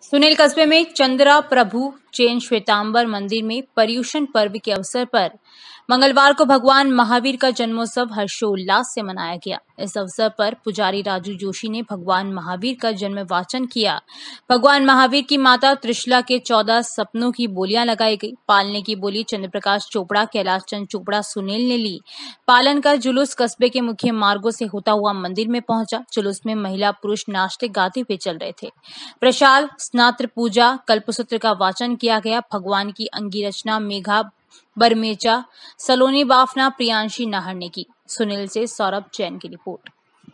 सुनील कस्बे में चंद्रा प्रभु जैन श्वेतांबर मंदिर में पर्युषण पर्व के अवसर पर मंगलवार को भगवान महावीर का जन्मोत्सव हर्षोल्लास से मनाया गया। इस अवसर पर पुजारी राजू जोशी ने भगवान महावीर का जन्म वाचन किया। भगवान महावीर की माता त्रिशला के 14 सपनों की बोलियां लगाई गई। पालने की बोली चंद्रप्रकाश चोपड़ा, कैलाश चंद चोपड़ा, सुनील ने ली। पालन का जुलूस कस्बे के मुख्य मार्गों से होता हुआ मंदिर में पहुंचा। जुलूस में महिला पुरुष नाचते गाते हुए चल रहे थे। प्रसाद, स्नात्र पूजा, कल्पसूत्र का वाचन किया गया। भगवान की अंगी रचना मेघा बरमेचा, सलोनी बाफना, प्रियांशी नाहर ने की। सुनील से सौरभ जैन की रिपोर्ट।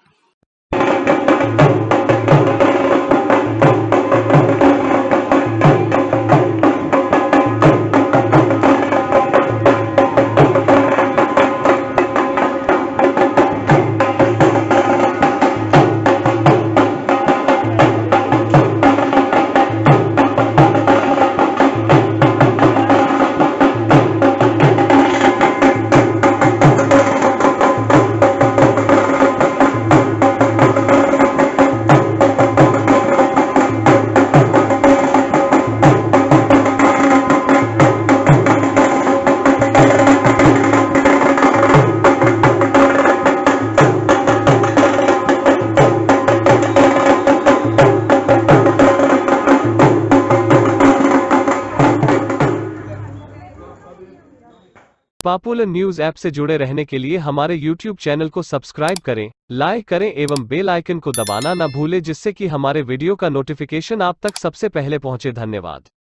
पॉपुलर न्यूज ऐप से जुड़े रहने के लिए हमारे YouTube चैनल को सब्सक्राइब करें, लाइक करें एवं बेल आइकन को दबाना न भूलें, जिससे कि हमारे वीडियो का नोटिफिकेशन आप तक सबसे पहले पहुंचे। धन्यवाद।